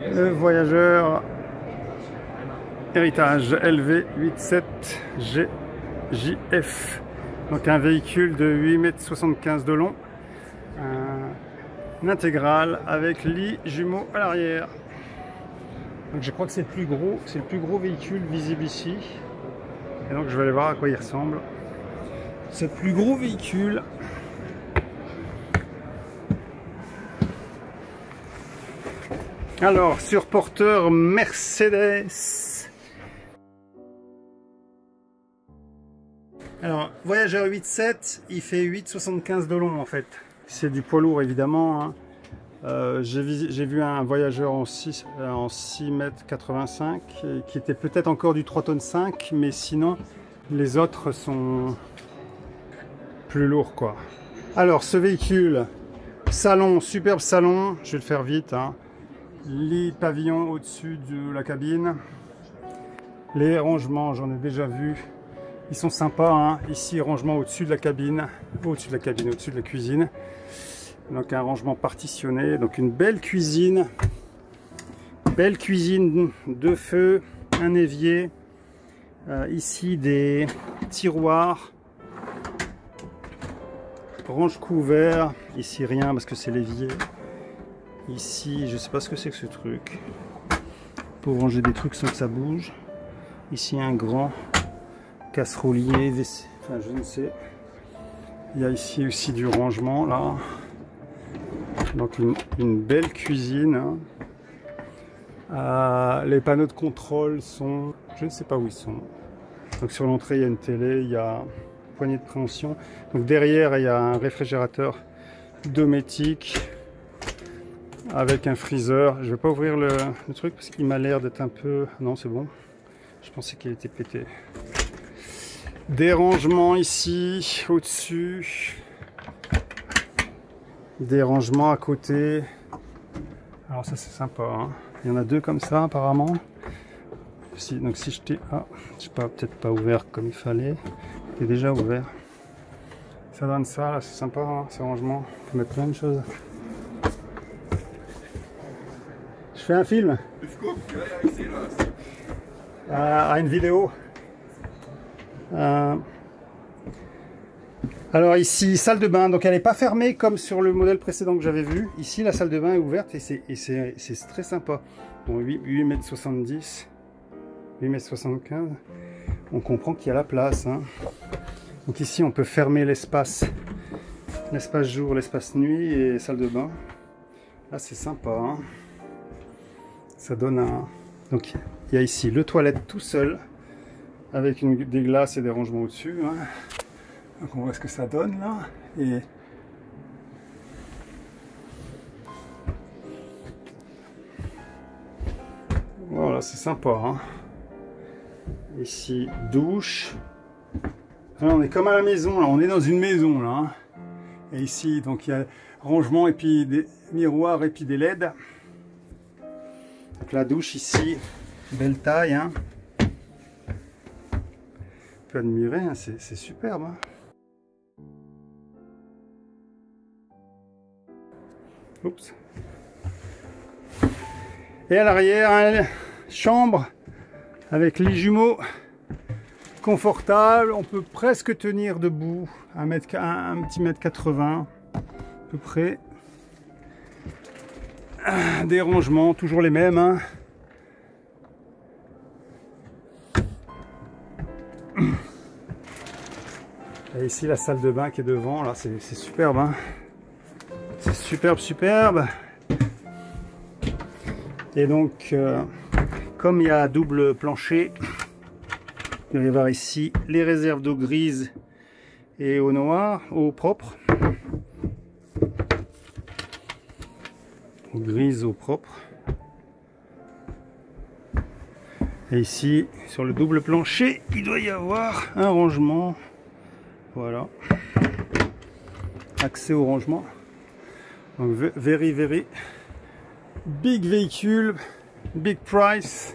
Le Voyageur Héritage LV87 GJF. Donc un véhicule de 8,75 m de long. Un intégral avec lit jumeau à l'arrière. Donc je crois que c'est le plus gros véhicule visible ici. Et donc je vais aller voir à quoi il ressemble. C'est le plus gros véhicule. Alors, sur porteur Mercedes. Alors, Voyageur 8.7, il fait 8,75 de long en fait. C'est du poids lourd évidemment. Hein. J'ai vu un Voyageur en 6,85 m qui était peut-être encore du 3,5 tonnes, mais sinon les autres sont plus lourds quoi. Alors, ce véhicule, salon, superbe salon, je vais le faire vite. Hein. Lit pavillon au-dessus de la cabine. Les rangements, j'en ai déjà vu. Ils sont sympas. Hein. Ici, rangement au-dessus de la cabine. Au-dessus de la cuisine. Donc un rangement partitionné. Donc une belle cuisine. Belle cuisine de feu. Un évier. Ici, des tiroirs. Range couvert. Ici, rien parce que c'est l'évier. Ici, je sais pas ce que c'est que ce truc. Pour ranger des trucs sans que ça bouge. Ici, un grand casserolier, enfin je ne sais. Il y a ici aussi du rangement là. Donc une belle cuisine. Les panneaux de contrôle sont, je ne sais pas où ils sont. Donc sur l'entrée il y a une télé, il y a une poignée de préhension. Donc derrière il y a un réfrigérateur domotique. Avec un freezer. Je vais pas ouvrir le truc parce qu'il m'a l'air d'être un peu... Non, c'est bon. Je pensais qu'il était pété. Des rangements ici, au-dessus. Des rangements à côté. Alors ça, c'est sympa. Hein. Il y en a deux comme ça, apparemment. Donc si je t'ai... Ah, je sais pas, peut-être pas ouvert comme il fallait. Il est déjà ouvert. Ça donne ça, là, c'est sympa, hein, ces rangements. On peut mettre plein de choses. Je fais un film. Une vidéo. Alors ici, salle de bain. Donc elle n'est pas fermée comme sur le modèle précédent que j'avais vu. Ici, la salle de bain est ouverte et c'est très sympa. Bon, 8,70 m, 8,75 m. On comprend qu'il y a la place. Hein. Donc ici, on peut fermer l'espace. L'espace jour, l'espace nuit et salle de bain. Là, c'est sympa. Hein. Ça donne un... Donc il y a ici le toilette tout seul avec des glaces et des rangements au-dessus. Hein. Donc on voit ce que ça donne là. Et voilà, c'est sympa. Hein. Ici douche. Là, on est comme à la maison là. On est dans une maison là. Hein. Et ici donc il y a rangement et puis des miroirs et puis des LED. Donc la douche ici, belle taille, hein. On peut admirer, hein, c'est superbe. Hein. Oups. Et à l'arrière, hein, chambre avec lit jumeau, confortable. On peut presque tenir debout, un petit mètre 80 à peu près. Des rangements, toujours les mêmes. Hein. Et ici la salle de bain qui est devant, là c'est superbe. Hein. C'est superbe. Et donc, comme il y a double plancher, il va y avoir ici les réserves d'eau grise et eau noire, eau propre. Grise eau propre. Et ici sur le double plancher il doit y avoir un rangement. Voilà, accès au rangement. Donc very big véhicule, big price,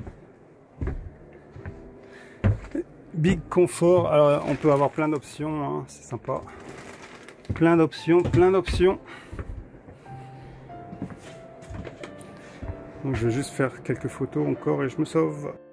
big confort. Alors on peut avoir plein d'options, hein, c'est sympa, plein d'options. Donc je vais juste faire quelques photos encore et je me sauve.